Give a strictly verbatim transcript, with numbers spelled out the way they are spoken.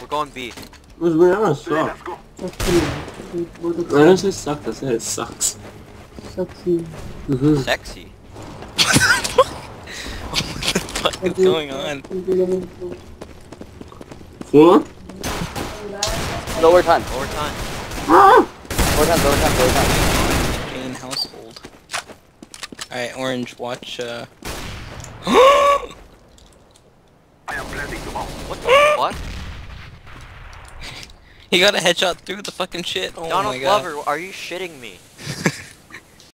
We're going B. Who's Brianna suck? I didn't say suck, I said it sucks. Sexy. Mm-hmm. Sexy. What the fuck is going on? Four? Lower time. Over time. Ah! Lower time, lower time, lower time. Jane household. Alright, Orange, watch, uh... What the what? He got a headshot through the fucking shit. Oh Donald my god. Glover, are you shitting me?